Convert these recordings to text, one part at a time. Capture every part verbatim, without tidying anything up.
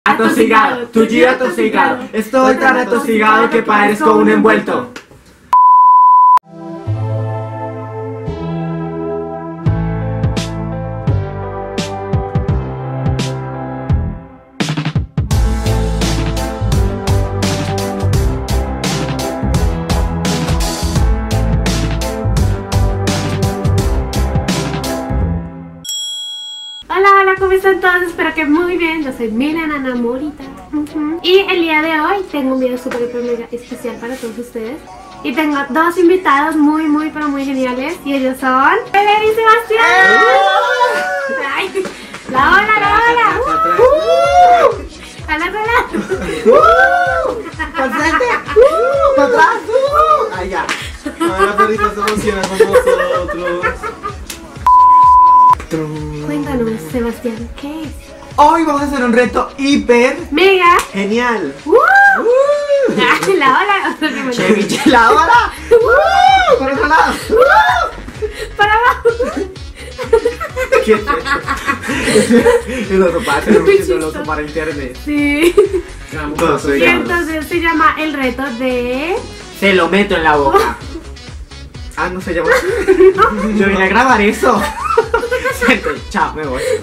Atosigado, tu G atosigado. Estoy tan atosigado que parezco un envuelto. Hola, hola, ¿cómo están todos? Espero que muy bien. Yo soy Milena Morita. uh-huh. Y el día de hoy tengo un video súper mega especial para todos ustedes. Y tengo dos invitados muy, muy, pero muy geniales. Y ellos son Belén y Sebastián. ¡Eh! Ay, la ola, la ola. ¡Uh! ¡A la ola! ¡Para frente! ¡Para atrás! ¡Ahí ya! Ahora perrita se emociona con nosotros. Cuéntanos, Sebastián, ¿qué es? Hoy vamos a hacer un reto hiper Mega genial. ¡Uh! ¡Uh! ¡Ay, la ola! ¡Cheviche, la ola! ¡Uh! ¡Por otro lado! ¡Uh! ¡Para abajo! ¿Qué es el otro para hacer un chistoso para internet? Sí. Entonces, Y entonces se llama el reto de... se lo meto en la boca. Ah, no se llama así. Yo vine a grabar eso. Chao, me voy.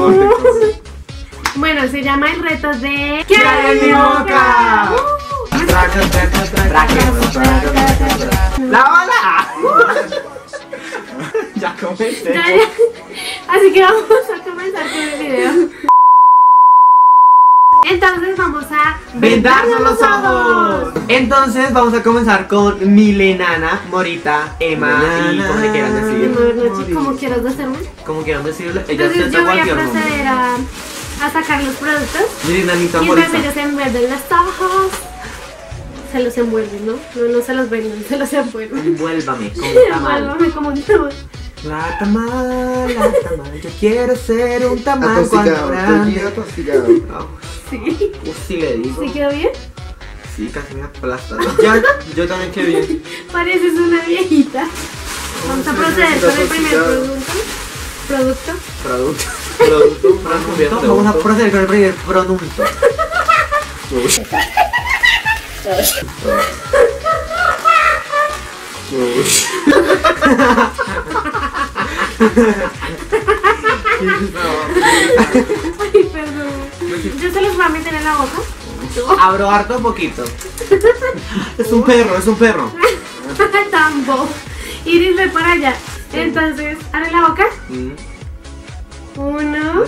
Bueno, se llama el reto de... ¿Qué hay en mi boca? ¡La bala! Ya comencé. Ya, ya. Así que vamos a comenzar con el video. Entonces vamos a vendarnos los ojos. Entonces vamos a comenzar con Milena, Morita, Emma y como le quieran decir. Como quieras decirme. Como quieran decirlo. Ella Entonces acepta yo voy a cualquier nombre. proceder a, a sacar los productos. Milena, Y entonces Morita. ellos se envuelven los ojos. Se los envuelven, ¿no? No, no se los venden, se los envuelven. Envuélvame como un tamal. Envuélvame como un tamal. La tamal, la tamal. Yo quiero ser un tamal cuando Atosigado, grande. estoy atosigado. Oh, Sí. uf, sí le digo. ¿Sí quedó bien? Sí, casi me aplasta. Ya, yo también quedé bien. Pareces una viejita. Vamos a proceder con el primer producto. Producto. Producto. Producto, Producto. Vamos a proceder con el primer producto. Ay, perdón. Yo se los voy a meter en la boca. Abro harto poquito. Es un perro, es un perro. Tambo. Iris, ve para allá. Entonces, abre la boca. Mm. Uno.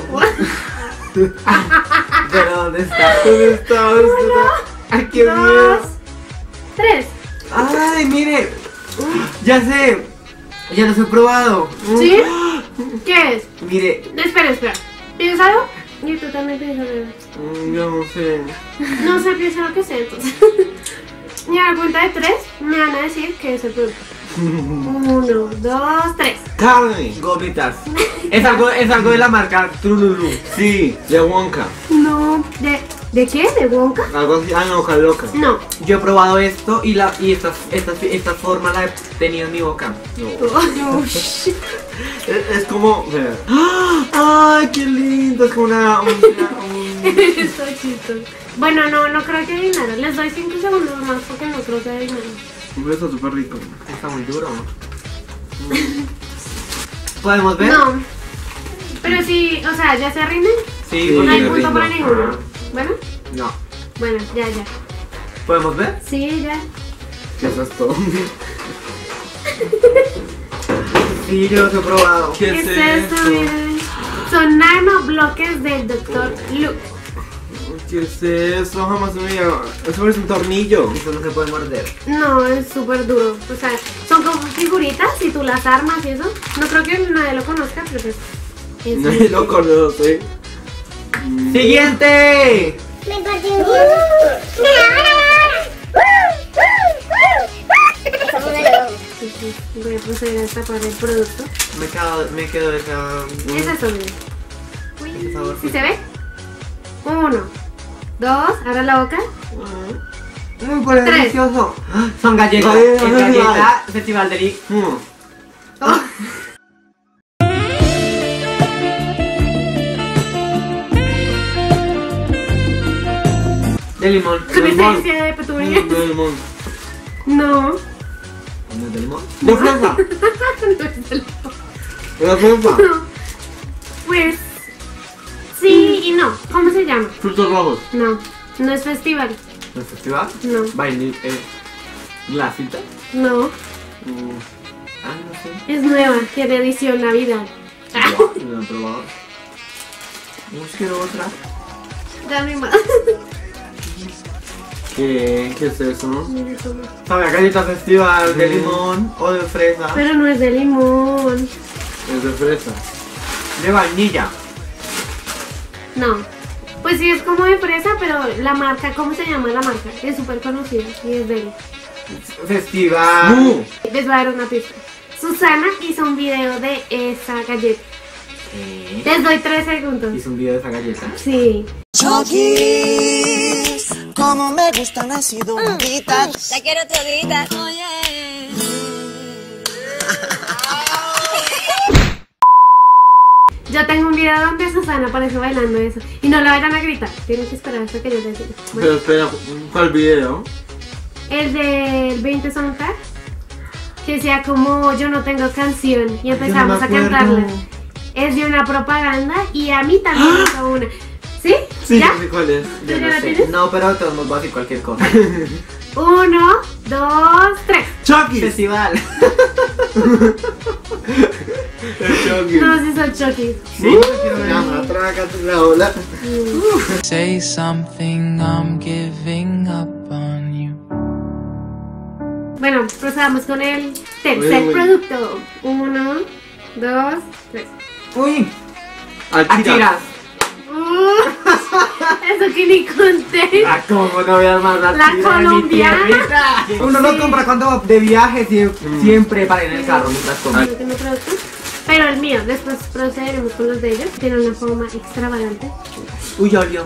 ¿Pero dónde está? ¿Dónde está? ¿Dónde está? ¡Ay, qué Dos. miedo! Tres. ¡Ay, mire! Ya sé. Ya los he probado. ¿Sí? ¿Qué es? Mire. Espera, espera. ¿Piénsalo? Y tú también piénsalo. mm, Yo no sé. No sé, piensa lo que sé entonces. Y a la cuenta de tres me van a decir que es el producto. Uno, dos, tres. Carne. Gomitas. Es algo, es algo de la marca Trululu. Sí, de Wonka. No, ¿de, ¿de qué? ¿De Wonka? Algo así. Ah, no, loca. No. Yo he probado esto y la y esta, esta, esta forma la he tenido en mi boca. Oh, Es, es como. Mira. ¡Ay, qué lindo! Es como una. una- un- Eso es chistoso. Bueno, no, no creo que adivinaron. Les doy cinco segundos más porque no creo que adivinaron. Un beso súper rico. Está muy duro. ¿Podemos ver? No. Pero sí, o sea, ¿ya se rinden? Sí, Sí, No hay me punto rindo. para ninguno. Bueno, No. bueno, ya, ya. ¿Podemos ver? Sí, ya. Eso es todo. Sí, yo los he probado. ¿Qué ¿Qué es es esto? esto? Miren. Son nanobloques del doctor Luke. ¿Qué es eso? Jamás me había. Eso es un tornillo. Eso no se puede morder. No, es súper duro. O sea, son como figuritas y tú las armas y eso. No creo que nadie lo conozca, pero pues. es Nadie muy- lo conoce. ¡Siguiente! Sí, sí. Voy a proceder a destapar el producto. Me quedo, me quedo esa. Es eso, miren. Ese sabor. ¿Sí se ve? Uno, dos, abra la boca. Muy bueno, Tres. delicioso. Son galletas. Ay, Es ay, galleta Festival de Li. Mm. Oh. De limón. Con limón. esencia de petunia. De limón. No. ¿No es de limón? De fresa. No es de limón. De fresa. No. Pues. Sí y no. ¿Cómo se llama? Frutos rojos. No. No es festival. ¿No es festival? No. Vainilla. Eh. Glacita. No. Mm. Ah, no sé. Es nueva. Tiene edición Navidad. Guau, no lo he probado. Uy, quiero otra. Dame más. ¿Qué? ¿Qué es eso? Mira cómo. Sabe a galleta festival de Mm. limón o de fresa. Pero no es de limón. Es de fresa. De vainilla. No. Pues sí, es como de fresa, pero la marca, ¿cómo se llama la marca? Es súper conocida y es de... Festival. ¡Uh! Les voy a dar una pista. Susana hizo un video de esa galleta. ¿Qué? Les doy tres segundos. Hizo un video de esa galleta. Sí. Chokis, como me gustan así duraditas. La quiero todita. Oye. Yo tengo un video donde Susana aparece bailando eso. Y no la vayan a gritar. Tienen que esperar hasta que yo les diga. Pero Bueno, espera, ¿cuál video? el del veinte Soundtrack, que decía como yo no tengo canción. Y empezamos me a acuerdo. cantarla. Es de una propaganda y a mí también me hizo una. ¿Sí? Sí, ¿Ya? no sé cuál es. Yo ¿Tú ya no la sé. tienes? No, pero de todos modos voy a decir cualquier cosa. Uno, dos, tres. ¡Chokis! Festival. El Chokis. No, sí son Chucky. Sí, quiero ver. Llama, trágate la ola. Say something, I'm giving up on you. Bueno, procedamos con el tercer Uy, uy. producto. Uno, dos, tres. Uy, Alchira. Achiras. Uh, eso que ni conté. Ah, ¿cómo no voy a armar la La Achira de mi colombiana. tierrita? Uno lo compra cuando va de viaje, sie- siempre para ir en el carro mientras come. Yo tengo productos, pero el mío, después procederemos con los de ellos. Tiene una forma extravagante. Uy, ya olió.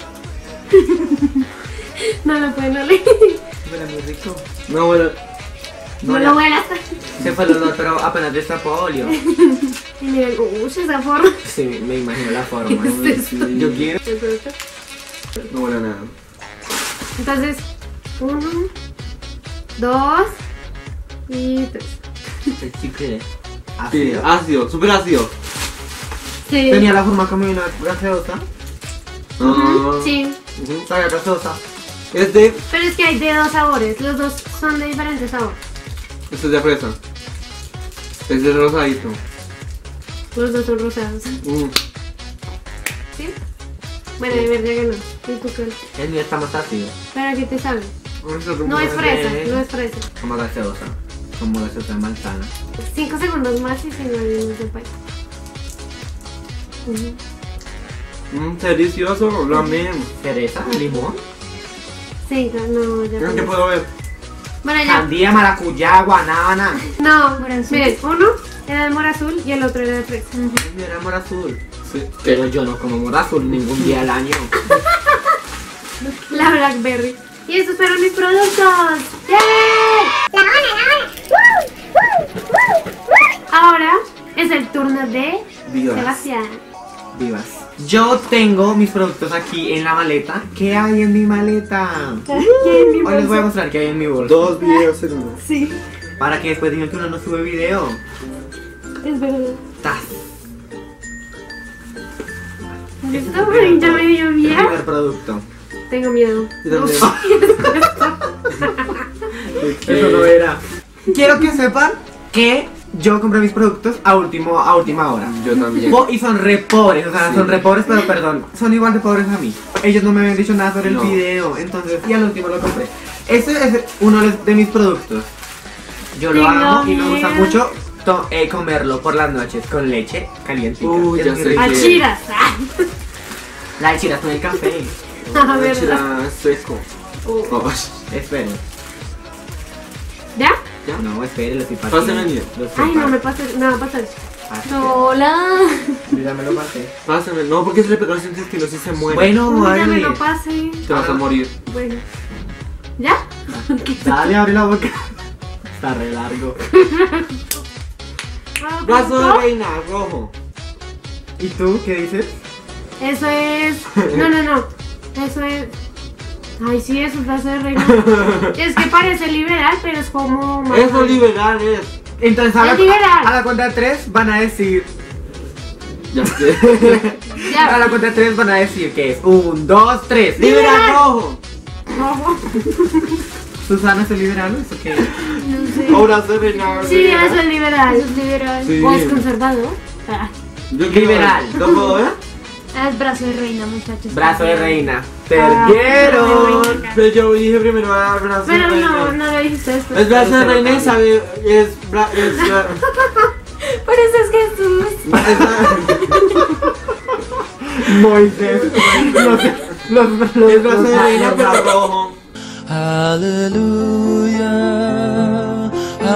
No lo pueden oler. Huele muy rico. No, bueno. No, No, lo ya. huelas. Se fue el olor, pero apenas destapó olio. Y miren, uy, esa forma. Sí, me imagino la forma. ¿Qué es esto? Yo quiero. El producto. No huele a nada. Entonces, uno, dos y tres. El chicle. Sí, Ácido. ácido, súper ácido. Sí. Tenía la forma como una gaseosa. No, no, no, no. Sí. Ujú. Sabe a gaseosa. Este, Pero es que hay de dos sabores. Los dos son de diferentes sabores. este es de fresa. Este es rosadito. Los dos son rosados. Mm. ¿Sí? Bueno, de verdad que no. ¿Y tú qué? El mío está más ácido. ¿Para qué te sabe? Este No es fresa, de- no es fresa. Como gaseosa. Como gaseosa de manzana. Cinco segundos más y se me olvidó de país. Mm, está delicioso, también. Cereza, limón, Sí, no, ya. ¿Qué no. puedo ver? Bueno, ya. sandía, maracuyá, guanábana. No, miren, uno era de mora azul y el otro era de fresa. El mío era amor azul. Sí. Pero yo no como amor azul ningún día al año. La Blackberry. Y estos fueron mis productos. ¡Yay! Ahora es el turno de Vivas. Sebastián. Vivas. Yo tengo mis productos aquí en la maleta. ¿Qué hay en mi maleta? Hoy les voy a mostrar qué hay en mi bolsa. Dos videos en uno. Sí, Para que después digan que uno no sube video. es verdad. Tas. Esto ahorita me dio El miedo. primer producto. Tengo miedo. Yo también. Eso no era. Quiero que sepan que yo compré mis productos a, último, a última hora. Yo también. Po- Y son re pobres, o sea, Sí. son re pobres, pero perdón, son igual de pobres a mí. Ellos no me habían dicho nada sobre No. el video, entonces, y al último lo compré. Este es uno de- de mis productos. Yo lo Tengo amo y me gusta miedo. mucho to- eh, comerlo por las noches con leche caliente. Uy, ya sé. Achiras. La de chiras con el café. A ver, Chila seco. oh. Oh, Esperen. ¿Ya? ¿Ya? No, esperen, lo estoy partiendo. Pásame el mío. Lo estoy Ay, no me partiendo. pases, no me pases. Ah, Hola. Yo ya me lo pasé. Pásame. No, porque si le pegas los intestinos y se muere. Bueno, Uy, ya me dale. lo pasé. Te vas a morir. Bueno. ¿Ya? Dale, abre la boca. Está re largo. Vaso de reina, rojo. ¿Y tú qué dices? Eso es. No, no, no. Eso es. Ay, sí, es un brazo de reina. Es que parece liberal, pero es como... más- Eso liberal es. Entonces a la, Es liberal. a la cuenta de tres van a decir. Ya sé. Ya. A la cuenta de tres van a decir que es un, dos, tres. Liberal Liberal. rojo. Ojo. Susana es el liberal, ¿eso qué? No sé. Ahora se reina. Sí, eso es liberal. Eso es liberal. Sí. ¿O es conservador? Ah. Yo quiero Liberal. ver. ¿Lo puedo ver? Ah, es brazo de reina, muchachos. Brazo de reina. Ah, Perdieron. brazo de reina. Pero yo dije primero ah, brazo de Pero reina. no, no lo dijiste después. Es brazo de reina y sabe. Es. bra- es bra- Por eso es Jesús. Moisés. Los, los, los, Es brazo de los- reina, los- pero rojo. Hallelujah,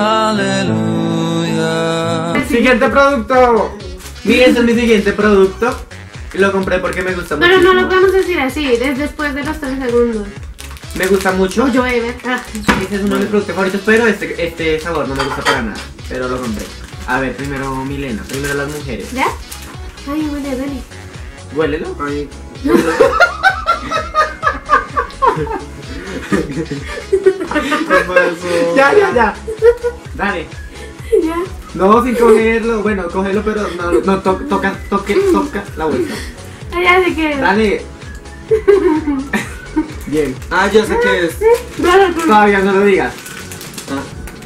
hallelujah. Siguiente producto. Miren, este es mi siguiente producto. Lo compré porque me gusta mucho. Pero no lo podemos decir así, es después de los tres segundos. Me gusta mucho. Yo Ever. Ah. Ese es uno de mis productos favoritos, pero este, este sabor no me gusta para nada. Pero lo compré. A ver, primero Milena, primero las mujeres. ¿Ya? Ay, huele, huele. Huélelo. Ay. ¿Qué pasó? Ya, ya, ya. Dale. ¿Ya? No, sin cogerlo. Bueno, cógelo, pero no, no to- toca, toque, toca la vuelta. Ay, ya sé que. Dale. Bien. Ah, yo sé qué es. Dale, tú. Todavía no lo digas. Ah.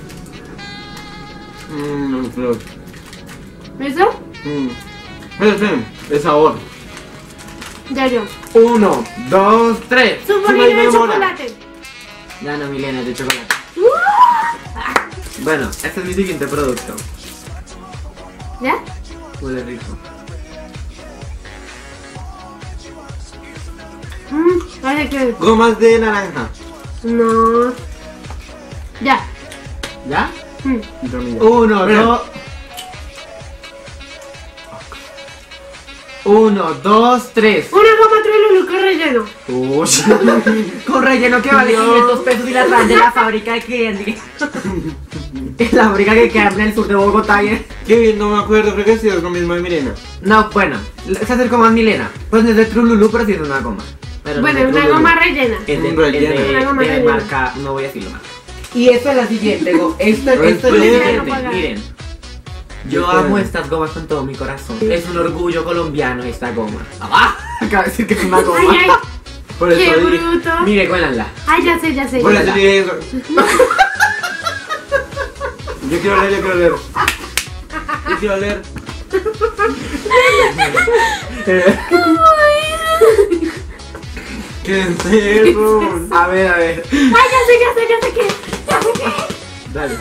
Mmm, flor. ¿Listo? Mmm. Espera, espera. Es sabor. Ya yo. Uno, dos, tres. Su Sí, bolillo me de demora. chocolate. Ya no, Milena, es de chocolate. Bueno, este es mi siguiente producto. ¿Ya? Huele rico. Mmm, vale que. Gomas de naranja. No. Ya. ¿Ya? Mm. Uno, Mira. dos. Uno, dos, tres. Una goma Trululu con relleno. Con relleno que vale quinientos pesos y la traen de la fábrica de Candy. Es la fábrica que queda en el sur de Bogotá. y- Qué bien, no me acuerdo, creo que sí es lo mismo de Milena. No, bueno, se acercó más Milena. Pues no es de Trululu, pero sí es una goma. Pero no Bueno, es de una Trululu. goma rellena. Es de, Un relleno. es de- Una goma de rellena. marca, no voy a decirlo marca. Y esta es la siguiente, go- esto, esto es lo Respeta. siguiente, miren. Yo amo estas gomas con todo mi corazón. Es un orgullo colombiano esta goma. ¡Ah! Acabo de decir que es una goma. Ay, ay. Por Qué eso dije. bruto. Mire, cuélanla. Ay, ya sé, ya sé. Por ya eso sé. dije eso. Yo quiero leer, yo quiero leer. Yo quiero leer. ¿Qué es eso? A ver, a ver. Ay, ya sé, ya sé, ya sé qué. Ya sé qué. Dale.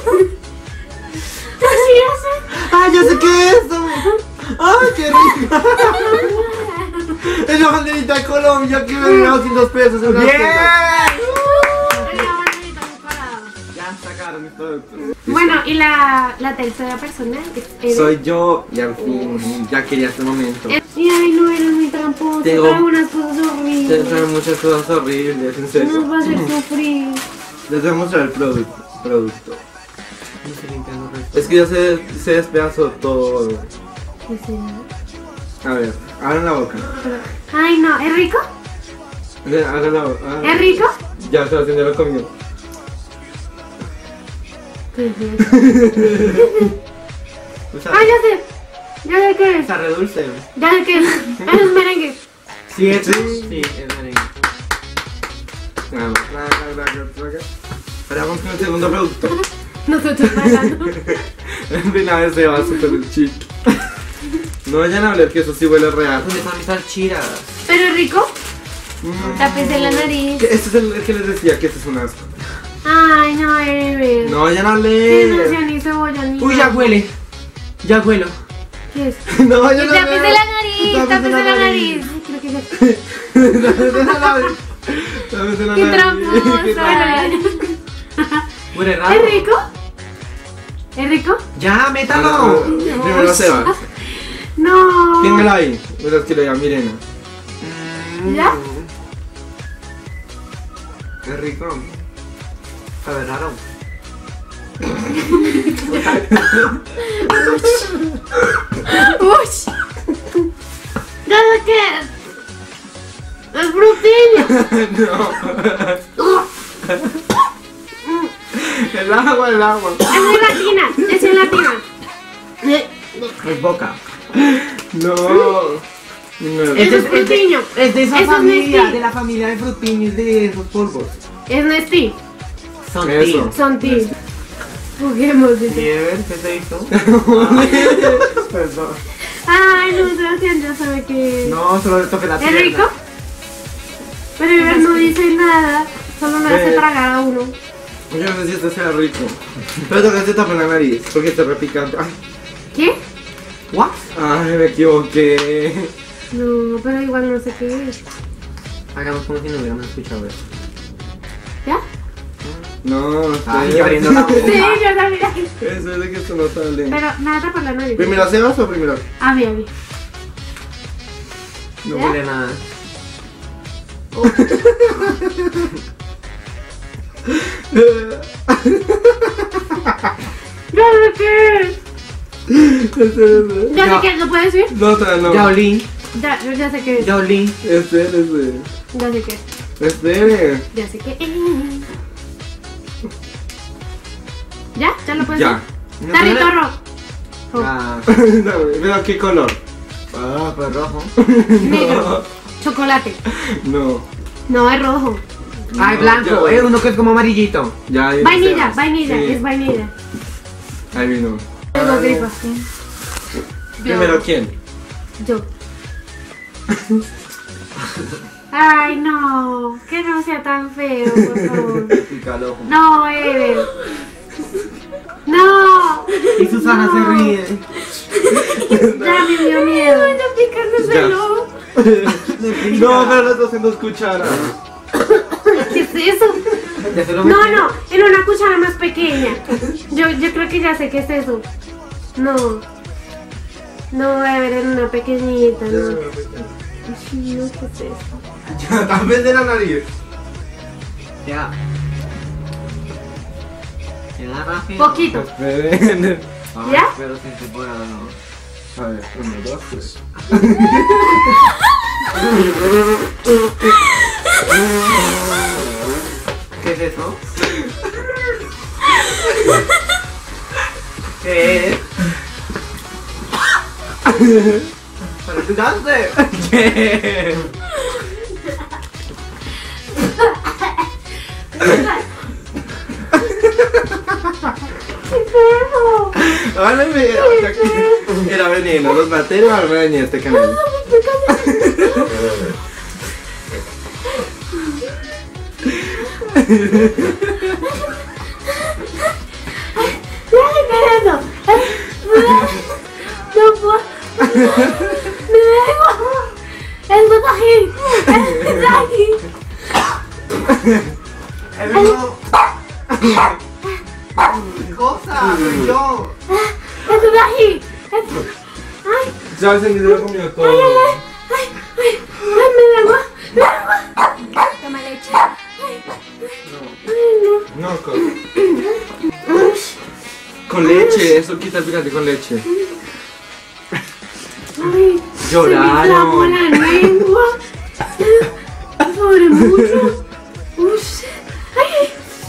Así, ya sé. ¡Ah, ya sé qué es eso! ¡Ay, qué rico! Es la banderita de Colombia que me dio doscientos pesos en una ¡Bien! tienda. La banderita separada. Ya sacaron mis productos. Bueno, y la, la tercera persona es Eder. Soy yo y al fin ya quería este momento. Y ay, no, eres muy tramposo. Tengo- Trae unas cosas Te horribles. traen muchas cosas horribles, en Nos serio. va a hacer sufrir. Les voy a mostrar el producto. producto. Es que ya se, se despedazó todo. ¿Qué será? A ver, abran la boca. Ay, no, ¿es rico? Hagan la boca. ¿Es rico? Ya se haciendo la comida. ¿Qué es eso? O sea, Ay, ya sé. Ya sé qué es. está re dulce. Ya sé qué es. Eso es merengue. ¿Sí es? Sí. Sí, es merengue. Ah, ahora vamos con el segundo producto. Nosotros pagando. De una vez se va súper chic. No vayan a hablar que eso sí huele real. ¿Dónde están mis salchiras? ¿Pero es rico? Mm. Tápese la nariz. Que Este es el que les decía que este es un asco. Ay, no, Ever. No vayan a Sí, no leer. sea ni cebolla ni Uy, ya nada. huele. Ya huelo. ¿Qué es? No vayan a leer. Tápese la nariz, tápese la nariz. Ay, creo que ya. Tápese la nariz. Tápese la Qué nariz. tramposa. Huele raro. ¿Es rico? ¿Es rico? Ya, métalo. Primero se va. No. Téngala ahí. Mientras que le diga Mirena. ¿Ya? Es rico. Sabe raro. Uy. Ya sé qué es. ¡Es frutiño! El agua, el agua. Es en latina, es en latina. Es boca. No. No. Es Este un frutiño. Es de esa Eso es familia, Nestí. de la familia de frutiños de esos polvos. Es Nestí. Son Eso. tíos. Son ti. Juguemos, dice. Niever, ¿qué se hizo? Perdón. Ay, no, Sebastián ya sabe que... No, solo le toqué la ¿Es pierna. rico? Pero Iber no dice nada. Solo me hace Eh. tragar a uno. Yo no sé si esto sea rico. Pero tocaste tapar la nariz porque está repicante. Ay, ¿Qué? ¿What? ay, me equivoqué. No, pero igual no sé qué es. Hagamos como si no hubiéramos escuchado eso. ¿Ya? No, Ay, estoy yo abriendo la boca. Sí, yo también. Eso es de que esto no sale. Pero nada por la nariz. ¿Primero Sebas o primero? A mí, a mí. No ¿Ya? huele a nada. Ya sé qué es. Ya Ya. sé qué es, ¿lo puedes decir? No, todavía no. Ya olí, Ya, yo ya sé qué es. ya olí. Espere, espere. Ya sé qué es. Espere. Ya sé qué es. ¿Ya? ¿Ya lo puedes Ya. decir? No, Tarrito pero- rojo. Ah, Pero ¿qué color? ah, pues rojo. Negro. Chocolate. No. No, es rojo. Ah, es blanco, Ya. es uno que es como amarillito. Ya, ahí Vainilla, Sebas. vainilla, Sí. es vainilla. Ahí vino. Tengo gripa. Primero, ¿quién? Yo. Ay, no. Que no sea tan feo, por favor. Pícalo. No, Eder. No. Y Susana No. se ríe. Ya me dio miedo. Voy a picándoselo. No, pero las dos en dos cucharas. ¿Qué es eso? Ya se lo No, metí. no, en una cuchara más pequeña. Yo, yo creo que ya sé qué es eso. No. No, a ver, en una pequeñita, no. Ay, no, ¿qué es eso? Ya, también de la nariz. Ya. Ya, Rafi. Poquito. Esperen. Ay, ¿Ya? pero sin temporada no. A ver, uno, dos, tres. ¿Qué es eso? ¿Qué es? ¿Para tu cáncer? ¿Qué es? Ahora me era veneno, los bateros araña este canal. ¡Ay, qué es eso! No puedo. Me dejo. Es un tajín. Es tajín. ¡El mismo! ¡Cosa! ¡Soy yo! Es un tajín. Es- Ay, Ya se me dio comido todo. ay, ay, ay, ay, me da agua. Me da agua. Toma leche. Ay, ay, no. No, con, con leche, eso quita el picante con leche. Ay, Lloraron. se me inflamó la lengua. Me sobre mucho. Ush. Ay.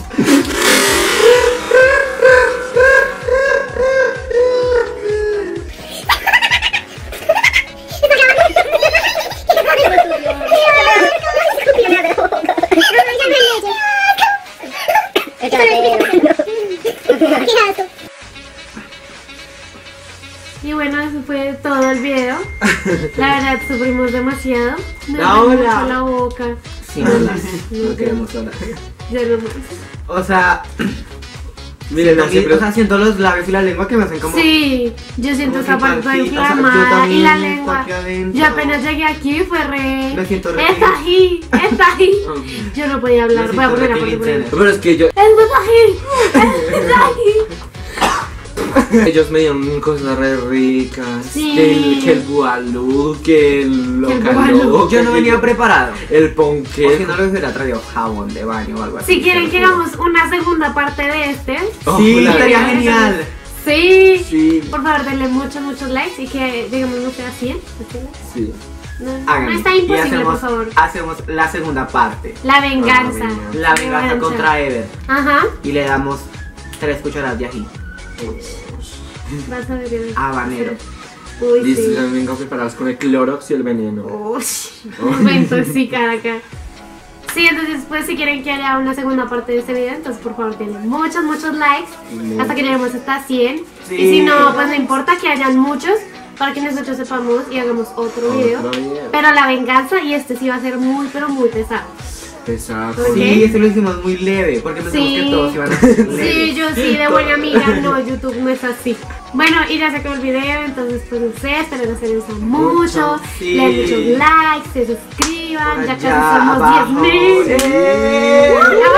Y bueno, eso fue todo el video. La verdad, sufrimos demasiado. Me La duele hora. mucho la boca. Sí, no, las- no queremos hablar. Ya no más. O sea, Miren, siento, siempre. o sea, siento los labios y la lengua que me hacen como... Sí, yo siento como esa parte picantito, o sea, yo inflamada y también la está lengua. aquí adentro. Yo apenas llegué aquí fue re. Me siento re- ¡Es ají! ¡Es ají! Yo no podía hablar. Me Voy a siento poner a re poner. tilinchera. Pero es que yo, ¡Es ají! ¡Es ají! ellos me dieron cosas re ricas. Sí. Que el, que el gualú, que el loca gualú. loca, Yo no que venía preparado. el Porque ponqué. no les hubiera traído jabón de baño o algo así. Si quieren que hagamos una segunda parte de este, Sí, Hola. estaría genial. sí, Sí, por favor denle muchos, muchos likes y que digamos no sea cien. sí. No, no háganlo. está Y imposible, hacemos, por favor. hacemos la segunda parte. La venganza. Ah, La venganza contra Ever. Ajá. Y le damos tres cucharadas de ají. Vas a ver. qué- Habanero. Uy, Listo, sí. ya vengo preparados con el clorox y el veneno. Uy, momento, sí, caraca. Sí, entonces pues si quieren que haya una segunda parte de este video, entonces por favor denle muchos, muchos likes hasta que lleguemos hasta cien. Sí. Y si no, pues no importa que hayan muchos para que nosotros sepamos y hagamos otro video. Otro video. Pero la venganza, y este sí va a ser muy, pero muy pesado. Pesado. Ok. Sí, ese lo hicimos muy leve, porque pensamos Sí. que todos iban a ser leves. Sí, yo sí, de buena amiga, no, YouTube no es así. Bueno, y ya se acabó el video, entonces pues no sé, espero que se les guste mucho, Mucho, sí. le den muchos likes, se suscriban, Por ya casi allá somos abajo. diez mil. ¡Eh!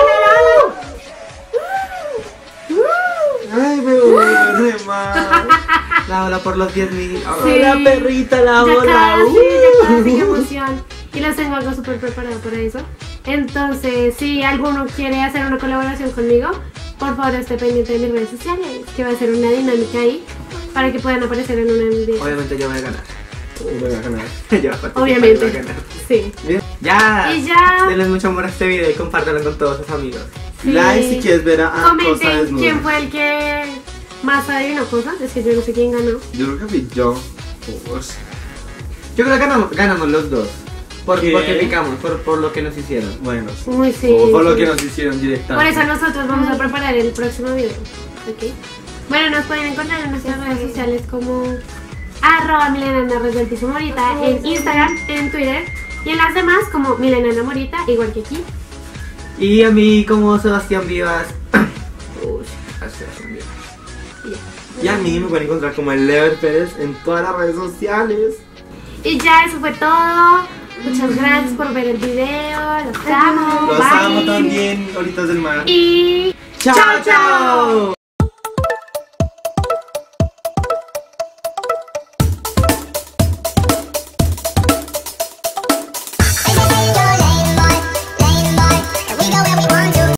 Ay, me voy de más. La ola por los diez mil. Sí. Hola, perrita, la Ya ola. casi, Uh. ya casi, qué emoción. Y les tengo algo súper preparado para eso. Entonces, si alguno quiere hacer una colaboración conmigo, por favor esté pendiente de mis redes sociales, que va a ser una dinámica ahí para que puedan aparecer en una de mis videos. Obviamente yo voy a ganar. Voy a ganar. Yo voy a participar, Obviamente. voy a ganar. Sí. Ya. Y ya. Denle mucho amor a este video y compártanlo con todos sus amigos. Sí. Like si quieres ver a a Cosa Comenten Desnuda. quién fue el que más adivinó cosas. Es que yo no sé quién ganó. Yo creo que fui yo. Pues, Yo creo que ganamos, ganamos los dos. Por, ¿Qué? porque picamos, por, por lo que nos hicieron. bueno, sí. Uy, sí. O por lo sí. que nos hicieron Por directamente. eso nosotros vamos a preparar el próximo video. ¿Ok? Bueno, nos pueden encontrar en nuestras redes sociales como arroba Milenana Resueltísimo Morita en Instagram, en Twitter y en las demás como Milenana Morita, igual que aquí. Y a mí como Sebastián Vivas. Uy, a Sebastián Vivas. Y ya. Y a mí me pueden encontrar como el Lever Pérez en todas las redes sociales. Y ya, eso fue todo. Muchas gracias por ver el video. Los amo. Los Bye. amo también, ahorita del mar. Y ¡Chao, chao!